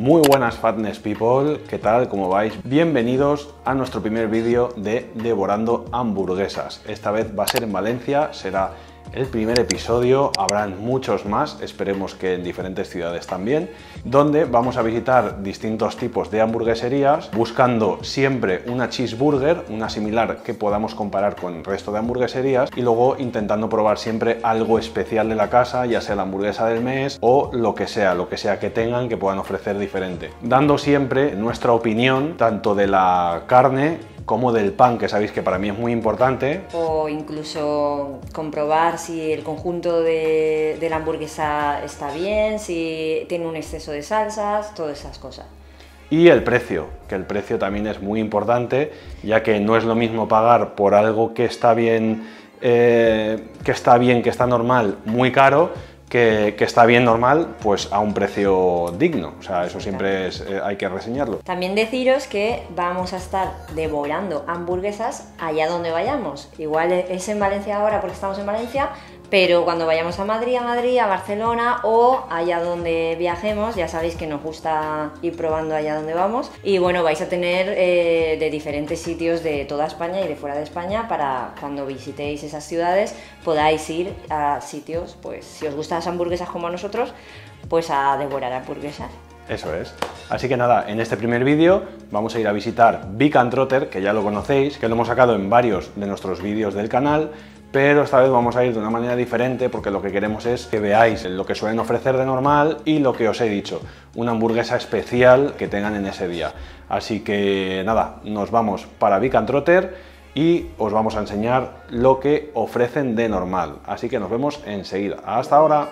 Muy buenas Fatness People, ¿qué tal? ¿Cómo vais? Bienvenidos a nuestro primer vídeo de Devorando Hamburguesas. Esta vez va a ser en Valencia, será el primer episodio, habrán muchos más, esperemos que en diferentes ciudades también, donde vamos a visitar distintos tipos de hamburgueserías, buscando siempre una cheeseburger, una similar que podamos comparar con el resto de hamburgueserías, y luego intentando probar siempre algo especial de la casa, ya sea la hamburguesa del mes o lo que sea que tengan, que puedan ofrecer diferente. Dando siempre nuestra opinión, tanto de la carne como del pan, que sabéis que para mí es muy importante. O incluso comprobar si el conjunto de la hamburguesa está bien, si tiene un exceso de salsas, todas esas cosas. Y el precio, que el precio también es muy importante, ya que no es lo mismo pagar por algo que está bien, que está normal, muy caro, que está bien normal, pues a un precio digno. O sea, eso siempre hay que reseñarlo. También deciros que vamos a estar devorando hamburguesas allá donde vayamos. Igual es en Valencia ahora porque estamos en Valencia, pero cuando vayamos a Madrid, a Barcelona o allá donde viajemos, ya sabéis que nos gusta ir probando allá donde vamos. Y bueno, vais a tener de diferentes sitios de toda España y de fuera de España, para cuando visitéis esas ciudades podáis ir a sitios, pues si os gustan las hamburguesas como a nosotros, pues a devorar hamburguesas. Eso es. Así que nada, en este primer vídeo vamos a ir a visitar Vic & Trotter, que ya lo conocéis, que lo hemos sacado en varios de nuestros vídeos del canal, pero esta vez vamos a ir de una manera diferente porque lo que queremos es que veáis lo que suelen ofrecer de normal y lo que os he dicho, una hamburguesa especial que tengan en ese día. Así que nada, nos vamos para Vic & Trotter y os vamos a enseñar lo que ofrecen de normal. Así que nos vemos enseguida. ¡Hasta ahora!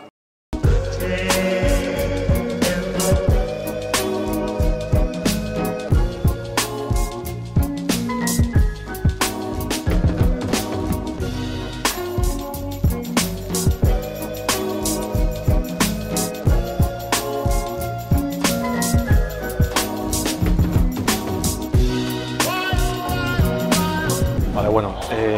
Vale, bueno,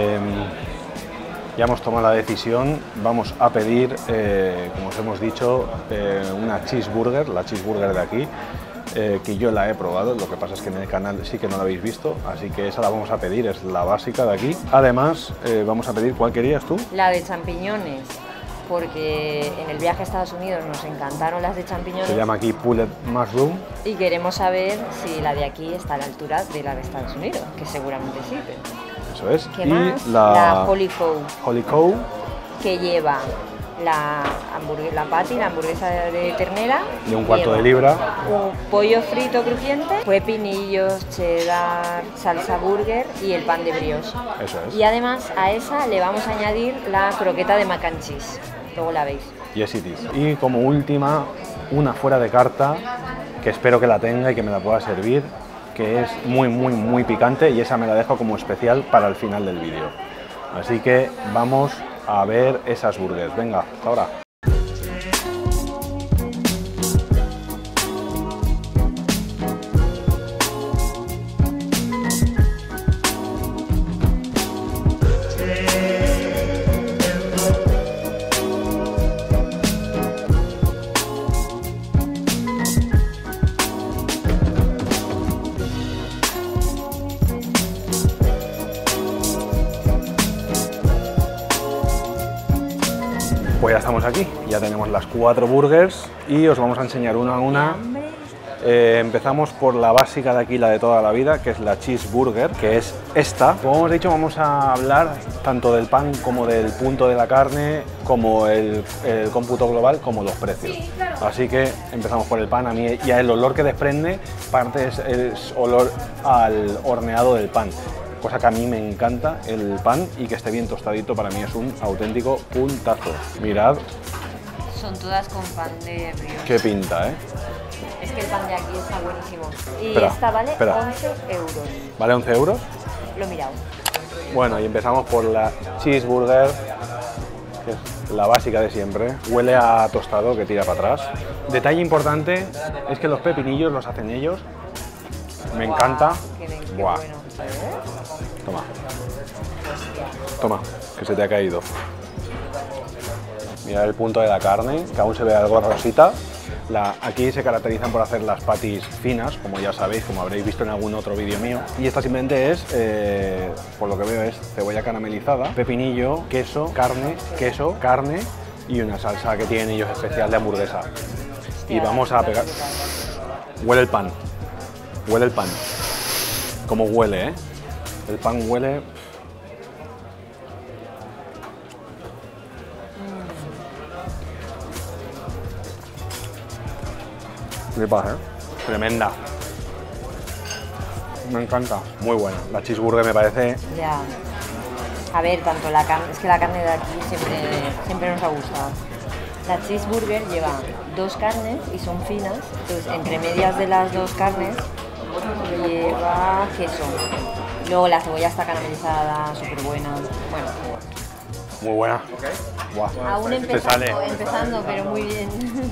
ya hemos tomado la decisión, vamos a pedir, como os hemos dicho, una cheeseburger, la cheeseburger de aquí, que yo la he probado, lo que pasa es que en el canal sí que no la habéis visto, así que esa la vamos a pedir, es la básica de aquí. Además, vamos a pedir, ¿cuál querías tú? La de champiñones, porque en el viaje a Estados Unidos nos encantaron las de champiñones. Se llama aquí Pulled Mushroom. Y queremos saber si la de aquí está a la altura de la de Estados Unidos, que seguramente sí. Pero... Eso es. ¿Qué y más? la Holy Cow. Holy Cow, Que lleva la patty, la hamburguesa de ternera. de un cuarto lleva de libra. un pollo frito crujiente, pepinillos, cheddar, salsa burger y el pan de brioche. Eso es. Y además a esa le vamos a añadir la croqueta de mac and cheese. Luego la veis. Yes it is. Y como última, una fuera de carta, que espero que la tenga y que me la pueda servir, que es muy picante, y esa me la dejo como especial para el final del vídeo. Así que vamos a ver esas burgers. Venga, hasta ahora. Pues ya estamos aquí, ya tenemos las 4 burgers y os vamos a enseñar una a una. Empezamos por la básica de aquí, la de toda la vida, que es la cheeseburger, que es esta. Como hemos dicho, vamos a hablar tanto del pan como del punto de la carne, como el cómputo global, como los precios. Así que empezamos por el pan. A mí ya el olor que desprende, parte es olor al horneado del pan. Cosa que a mí me encanta, el pan, y que esté bien tostadito para mí es un auténtico puntazo. Mirad. Son todas con pan de brioche. Qué pinta, ¿eh? Es que el pan de aquí está buenísimo. Y Espera, esta vale espera. 11 euros. ¿Vale 11 euros? Lo he mirado. Bueno, y empezamos por la cheeseburger, que es la básica de siempre. Huele a tostado que tira para atrás. Detalle importante es que los pepinillos los hacen ellos. Me encanta. Qué Buah. bueno. Toma. Toma, que se te ha caído. Mira el punto de la carne, que aún se ve algo rosita. Aquí se caracterizan por hacer las patis finas, como ya sabéis, como habréis visto en algún otro vídeo mío. Y esta simplemente es, por lo que veo, es cebolla caramelizada, pepinillo, queso, carne y una salsa que tienen ellos especial de hamburguesa. Y vamos a pegar... Huele el pan. Huele el pan. Como huele, ¿eh? El pan huele... Flipas, ¿eh? Tremenda. Me encanta. Muy buena. La cheeseburger me parece... Ya. A ver, tanto la carne... Es que la carne de aquí siempre nos ha gustado. La cheeseburger lleva 2 carnes y son finas. Entonces, entre medias de las 2 carnes lleva queso. Luego la cebolla está caramelizada, súper buena. Bueno. Muy buena. Guau. Aún empezando, pero muy bien.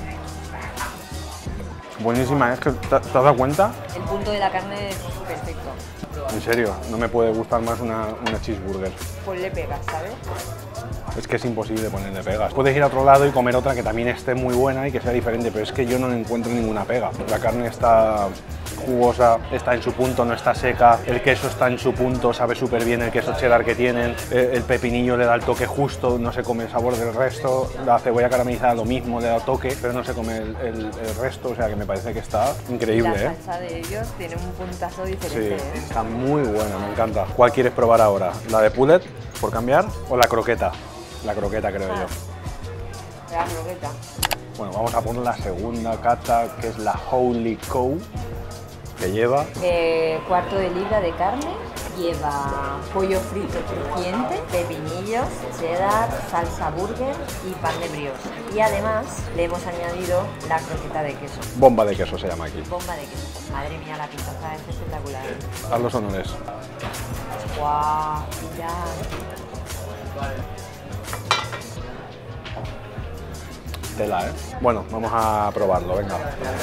Buenísima, es que ¿te has dado cuenta? El punto de la carne es perfecto. En serio, no me puede gustar más una cheeseburger. Pues le pegas, ¿sabes? Es que es imposible ponerle pegas. Puedes ir a otro lado y comer otra que también esté muy buena y que sea diferente, pero es que yo no le encuentro ninguna pega. La carne está jugosa, está en su punto, no está seca, el queso está en su punto, sabe súper bien el queso cheddar que tienen, el pepinillo le da el toque justo, no se come el sabor del resto, la cebolla caramelizada lo mismo, le da toque, pero no se come el resto, o sea que me parece que está increíble. La salsa de ellos tiene un puntazo diferente. Sí, está muy buena, me encanta. ¿Cuál quieres probar ahora? ¿La de Pullet, por cambiar, o la croqueta? La croqueta, creo yo. La croqueta. Bueno, vamos a poner la segunda cata, que es la Holy Cow, que lleva... cuarto de libra de carne, lleva pollo frito crujiente, pepinillos, cheddar, salsa burger y pan de brioche. Y además le hemos añadido la croqueta de queso. Bomba de queso se llama aquí. Bomba de queso. Madre mía, la pintaza es espectacular. Haz los honores. ¡Guau! Mira. Tela, ¿eh? Bueno, vamos a probarlo, venga.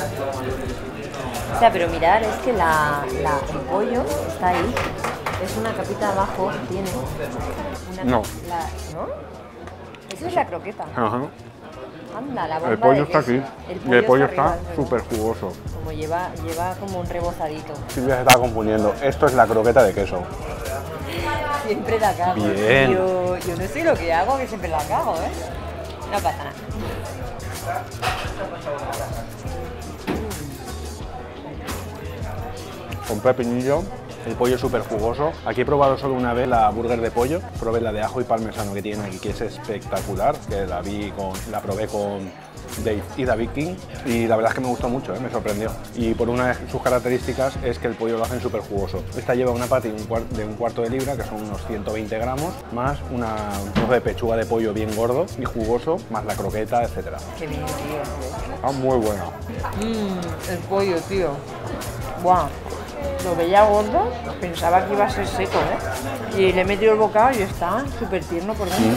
O sea, pero mirar, es que el pollo está ahí. Es una capita abajo, tiene. No. ¿No? Eso es la croqueta. Ajá. Anda, la bomba El pollo de está queso. aquí. Y el pollo está arriba, súper jugoso. Como lleva como un rebozadito. Silvia se está confundiendo. Esto es la croqueta de queso. Siempre la cago. Bien. Yo no sé lo que hago, que siempre la cago, ¿eh? No pasa nada. Con pepinillo, el pollo súper jugoso. Aquí he probado solo una vez la burger de pollo, probé la de ajo y parmesano que tienen aquí, que es espectacular, que la probé con Dave y David King y la verdad es que me gustó mucho, me sorprendió. Y por una de sus características es que el pollo lo hacen súper jugoso. Esta lleva una patty de un cuarto de libra, que son unos 120 gramos, más un trozo de pechuga de pollo bien gordo y jugoso, más la croqueta, etc. Qué bien, tío. Está muy buena. El pollo, tío. Guau. Lo veía gordo, pensaba que iba a ser seco, ¿eh? Y le he metido el bocado y está súper tierno por dentro.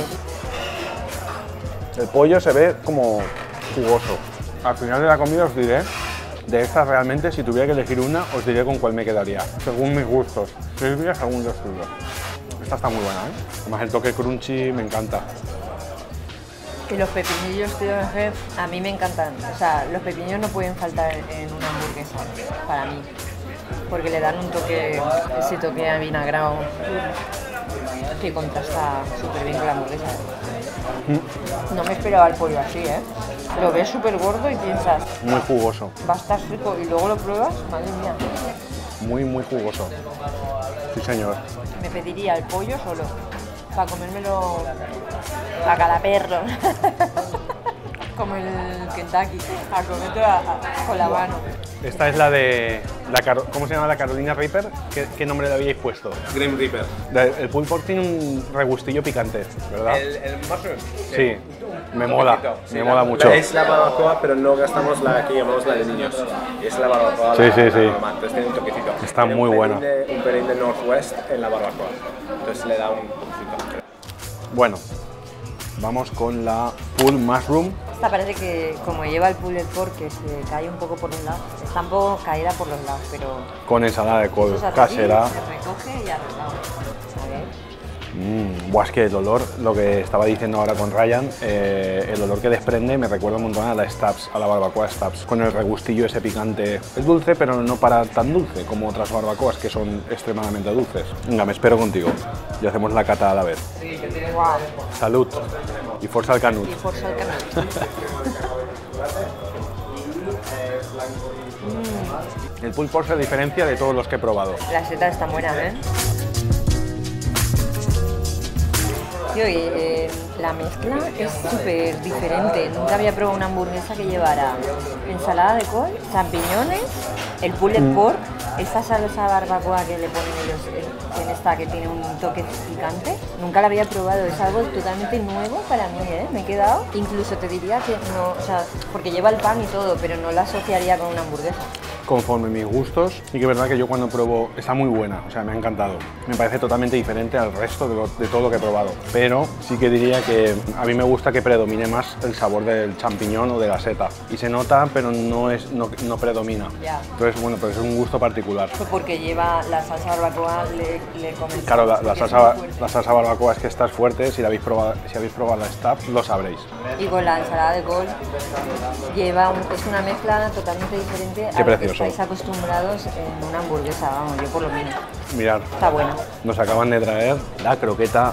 El pollo se ve como jugoso. Al final de la comida os diré, de estas realmente, si tuviera que elegir una, os diré con cuál me quedaría, según mis gustos. Silvia, según los tuyos. Esta está muy buena, ¿eh? Además el toque crunchy me encanta. Y los pepinillos, tío, a mí me encantan. O sea, los pepinillos no pueden faltar en una hamburguesa, para mí. Porque le dan un toque, ese toque avinagrado que contrasta súper bien con la hamburguesa. No me esperaba el pollo así, ¿eh? Lo ves súper gordo y piensas... Muy jugoso. Va a estar seco y luego lo pruebas, madre mía. Muy, muy jugoso. Sí, señor. Me pediría el pollo solo, para comérmelo a cada perro. Como el Kentucky, a comértelo con la mano. Esta es la de... ¿Cómo se llama la Carolina Reaper? ¿Qué nombre le habíais puesto? Grim Reaper. El pulled pork tiene un regustillo picante, ¿verdad? ¿El mushroom? Sí, me mola, Sí, me mola mucho. Es la barbacoa, pero no gastamos la que llamamos la de niños. Es la barbacoa. Sí, sí, sí. normal, entonces tiene un toquecito. Está Tiene muy buena. Un pelín de Northwest en la barbacoa. Entonces le da un toquecito. Bueno, vamos con la pulled mushroom. Esta parece que, como lleva el pulled pork, que se cae un poco por los lados. Está un poco caída por los lados, pero... Con ensalada de col eso es así, casera. se recoge y arreglado. A ver. Buah, es que el olor, lo que estaba diciendo ahora con Ryan, el olor que desprende me recuerda un montón a la Stubbs, a la barbacoa Stubbs, con el regustillo ese picante. Es dulce, pero no para tan dulce como otras barbacoas que son extremadamente dulces. Venga, me espero contigo y hacemos la cata a la vez. Wow. Salud y forza al canut. Y forza el canal. El pulled pork se diferencia de todos los que he probado. La seta está buena, ¿eh? Tío, y, la mezcla es súper diferente. Nunca había probado una hamburguesa que llevara ensalada de col, champiñones, el pulled pork, esta salsa barbacoa que le ponen ellos en esta que tiene un toque picante. Nunca la había probado, es algo totalmente nuevo para mí, ¿eh? Me he quedado. Incluso te diría que no, o sea, porque lleva el pan y todo, pero no la asociaría con una hamburguesa. Conforme mis gustos, y que es verdad que yo cuando pruebo está muy buena, o sea, me ha encantado. Me parece totalmente diferente al resto de todo lo que he probado, pero sí que diría que a mí me gusta que predomine más el sabor del champiñón o de la seta. Y se nota, pero no predomina. Ya. Entonces, bueno, pues es un gusto particular. Porque lleva la salsa barbacoa, le comes. Claro, la salsa barbacoa es que está fuerte, si habéis probado la Stubbs lo sabréis. Y con la ensalada de col es una mezcla totalmente diferente Qué a lo que precioso. estáis acostumbrados en una hamburguesa, vamos, yo por lo menos. Mirad, Está buena. nos acaban de traer la croqueta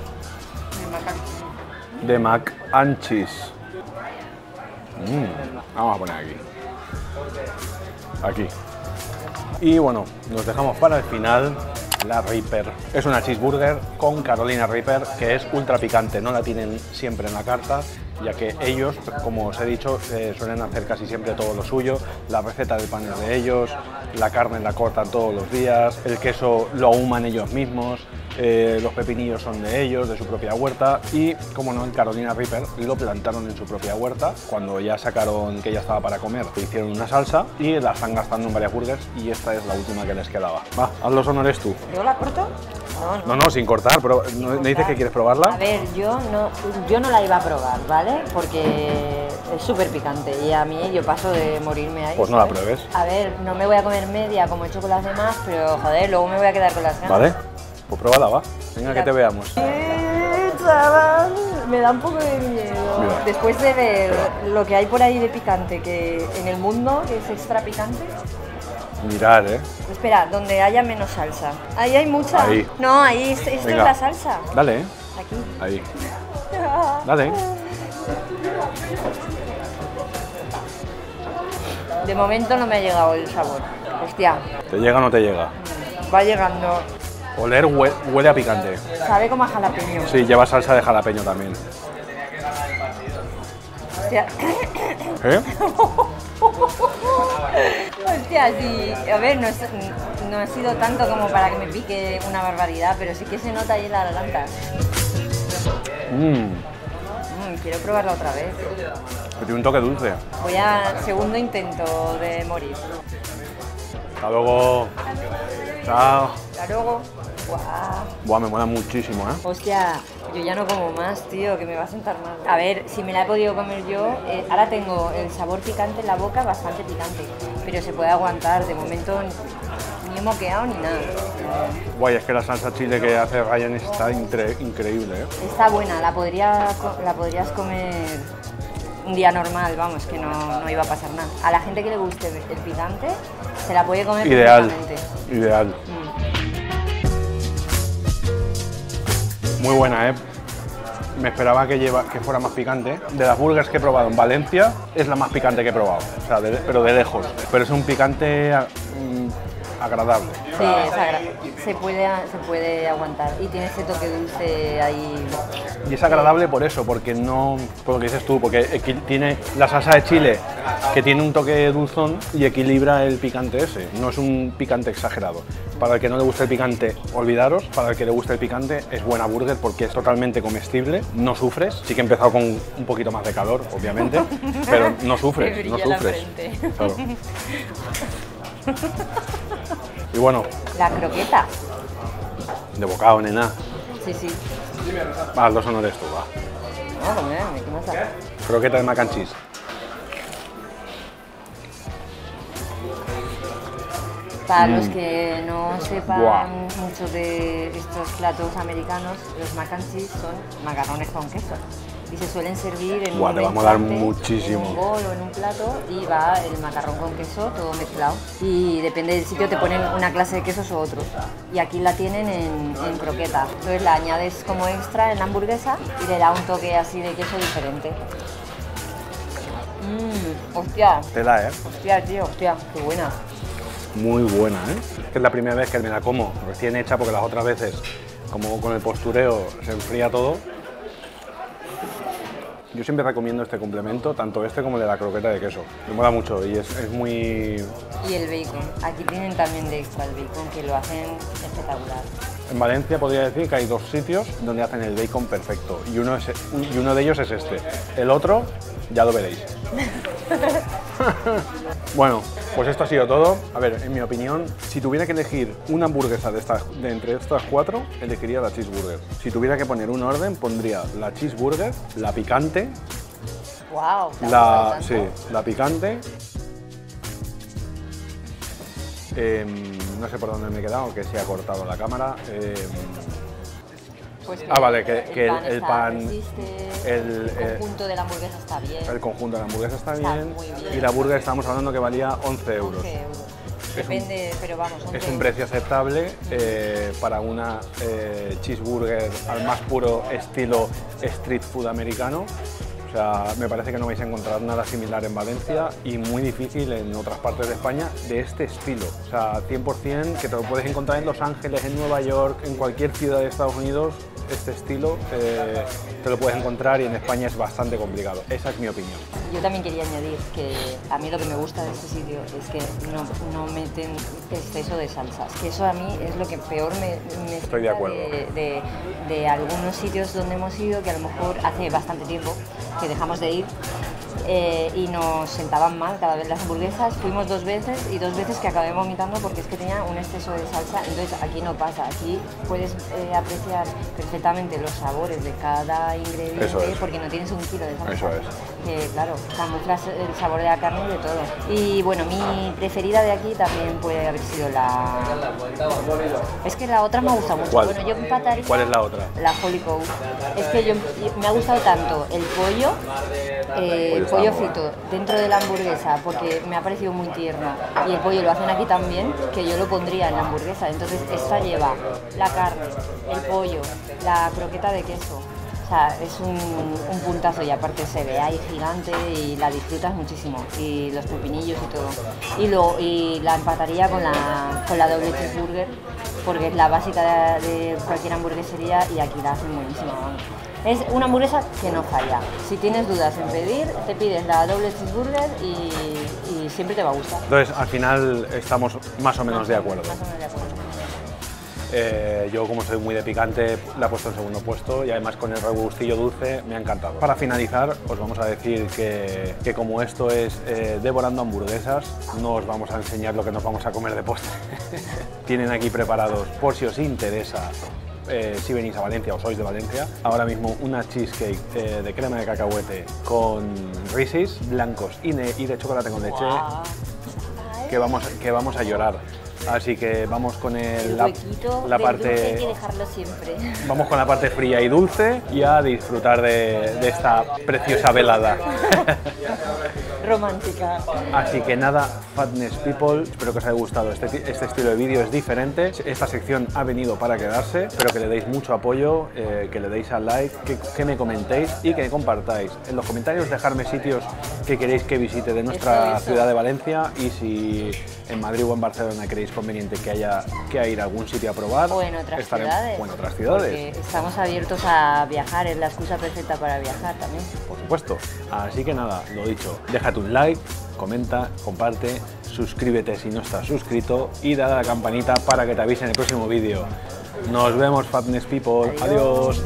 de mac and cheese. Vamos a poner aquí. Aquí. Y bueno, nos dejamos para el final la Reaper. Es una cheeseburger con Carolina Reaper que es ultra picante. No la tienen siempre en la carta, ya que ellos, como os he dicho, suelen hacer casi siempre todo lo suyo. La receta del pan es de ellos, la carne la cortan todos los días, el queso lo ahuman ellos mismos, los pepinillos son de ellos, de su propia huerta y, como no, el Carolina Reaper lo plantaron en su propia huerta. Cuando ya sacaron que ya estaba para comer, hicieron una salsa y la están gastando en varias burgers y esta es la última que les quedaba. Va, haz los honores tú. ¿Yo la corto? No, sin cortar, pero ¿me dices que quieres probarla? A ver, yo no la iba a probar, ¿vale? Porque es súper picante y a mí yo paso de morirme ahí. Pues no la ¿sabes? pruebes. A ver, no me voy a comer media como he hecho con las demás, pero joder, luego me voy a quedar con las ganas. Vale, pues pruébala, va. Venga, que te veamos. Chaval, me da un poco de miedo. Mira. Después de ver lo que hay por ahí de picante, que en el mundo, que es extra picante. Mirad, Espera, donde haya menos salsa. Ahí hay mucha. Ahí. No, ahí esta es Venga. la salsa. Dale, Aquí. ahí. Dale. De momento no me ha llegado el sabor. Hostia, ¿Te llega o no te llega? va llegando. Oler huele a picante. Sabe como a jalapeño. Sí, lleva salsa de jalapeño también. Hostia. ¿Eh? Hostia, sí. A ver, no ha sido tanto como para que me pique una barbaridad, pero sí que se nota ahí en la garganta. Quiero probarla otra vez. Tiene un toque dulce. Voy a segundo intento de morir. Hasta luego. Chao. Hasta luego. Guau. Buah, me mola muchísimo, ¿eh? Hostia, yo ya no como más, tío, que me va a sentar mal. A ver, si me la he podido comer yo, ahora tengo el sabor picante en la boca, bastante picante, pero se puede aguantar, de momento ni he moqueado ni nada. Guay, es que la salsa chile que hace Ryan está increíble, ¿eh? Está buena, la podrías comer un día normal, vamos, que no iba a pasar nada. A la gente que le guste el picante, se la puede comer Ideal, perfectamente. ideal. Muy buena, ¿eh? Me esperaba que fuera más picante. De las burgers que he probado en Valencia, es la más picante que he probado, o sea, pero de lejos. Pero es un picante agradable. Sí, se puede aguantar y tiene ese toque dulce ahí. Y es agradable por eso, porque no, por lo que dices tú, porque tiene la salsa de chile que tiene un toque dulzón y equilibra el picante ese, no es un picante exagerado. Para el que no le guste el picante, olvidaros, para el que le guste el picante es buena burger porque es totalmente comestible, no sufres, sí que he empezado con un poquito más de calor, obviamente, pero no sufres, no sufres. Claro. Y bueno, La croqueta. de bocado, nena. Sí, sí. Va, los honores tú, va. No, comerme, ¿qué más da? Croqueta de mac and cheese. Para los que no sepan Buah. mucho de estos platos americanos, los mac and cheese son macarrones con queso. Y se suelen servir en Buah, un te va a molar recipiente, muchísimo. en un bol o en un plato, y va el macarrón con queso todo mezclado. Y depende del sitio te ponen una clase de quesos o otros. Y aquí la tienen en croqueta. Entonces la añades como extra en la hamburguesa y le da un toque así de queso diferente. Hostia, Tela, ¿eh? hostia, tío, hostia, qué buena. Muy buena, ¿eh? Es que es la primera vez que me la como recién hecha, porque las otras veces, como con el postureo, se enfría todo. Yo siempre recomiendo este complemento, tanto este como el de la croqueta de queso. Me mola mucho y es muy... Y el bacon. Aquí tienen también de extra el bacon, que lo hacen espectacular. En Valencia podría decir que hay 2 sitios donde hacen el bacon perfecto y uno de ellos es este. El otro, ya lo veréis. Bueno, pues esto ha sido todo. A ver, en mi opinión, si tuviera que elegir una hamburguesa de entre estas 4, elegiría la cheeseburger. Si tuviera que poner un orden, pondría la cheeseburger, la picante, ¡Wow! la picante. No sé por dónde me he quedado, que se ha cortado la cámara. Pues Vale, que el pan resiste, el el conjunto de la hamburguesa está bien. El conjunto de la hamburguesa está Está bien, muy bien. y la burger estamos hablando que valía 11 euros. 11 euros. Depende, pero vamos, 11 Es un euros. precio aceptable para una cheeseburger al más puro estilo street food americano. O sea, me parece que no vais a encontrar nada similar en Valencia y muy difícil en otras partes de España de este estilo. O sea, 100% que te lo puedes encontrar en Los Ángeles, en Nueva York, en cualquier ciudad de Estados Unidos. Este estilo te lo puedes encontrar y en España es bastante complicado. Esa es mi opinión. Yo también quería añadir que a mí lo que me gusta de este sitio es que no meten exceso de salsas, que eso a mí es lo que peor me Estoy de acuerdo. de algunos sitios donde hemos ido, que a lo mejor hace bastante tiempo que dejamos de ir y nos sentaban mal cada vez las hamburguesas. Fuimos 2 veces y 2 veces que acabé vomitando porque es que tenía un exceso de salsa. Entonces aquí no pasa, aquí puedes apreciar perfectamente los sabores de cada ingrediente. Eso es. Porque no tienes 1 kilo de salsa. Eso es. Que claro, camuflas el sabor de la carne y de todo. Y bueno, mi preferida de aquí también puede haber sido la... Es que la otra me ha gustado mucho. ¿Cuál? Bueno, yo empataría... ¿Cuál es la otra? La Holy Cow. Es que me ha gustado tanto el pollo, el pollo frito dentro de la hamburguesa, porque me ha parecido muy tierno. Y el pollo lo hacen aquí también, que yo lo pondría en la hamburguesa. Entonces esta lleva la carne, el pollo, la croqueta de queso. O sea, es un puntazo y aparte se ve ahí gigante y la disfrutas muchísimo. Y los pepinillos y todo. Y la empataría con la doble cheeseburger, porque es la básica de cualquier hamburguesería y aquí la hacen buenísima. Vamos. Es una hamburguesa que no falla. Si tienes dudas en pedir, te pides la doble cheeseburger y siempre te va a gustar. Entonces, al final estamos más o menos de acuerdo. Más o menos de acuerdo. Yo, como soy muy de picante, la he puesto en segundo puesto y además con el regustillo dulce me ha encantado. Para finalizar, os vamos a decir que como esto es Devorando Hamburguesas, no os vamos a enseñar lo que nos vamos a comer de postre. Tienen aquí preparados, por si os interesa, si venís a Valencia o sois de Valencia, ahora mismo una cheesecake de crema de cacahuete con Reese's blancos y de chocolate con leche, Wow. que vamos a llorar. Así que vamos con El huequito la del parte... dulce hay que dejarlo siempre. Vamos con la parte fría y dulce y a disfrutar de esta preciosa velada. Romántica. Así que nada, Fatness People, espero que os haya gustado. Este estilo de vídeo es diferente. Esta sección ha venido para quedarse. Espero que le deis mucho apoyo, que le deis al like, que me comentéis y que compartáis. En los comentarios dejadme sitios que queréis que visite de nuestra Eso. ciudad de Valencia y si en Madrid o en Barcelona creéis conveniente que haya que ir a algún sitio a probar. O en otras ciudades. O en otras ciudades. Porque estamos abiertos a viajar, es la excusa perfecta para viajar también. Por supuesto. Así que nada, lo dicho, déjate un like, comenta, comparte, suscríbete si no estás suscrito y dale a la campanita para que te avise en el próximo vídeo. Nos vemos, Fatness People. Adiós.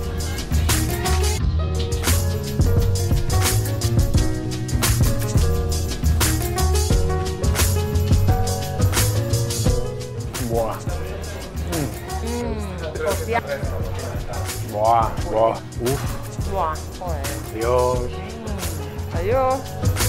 Buah. Hostia. Buah, buah. Uf. Buah, joder. Dios. Adiós.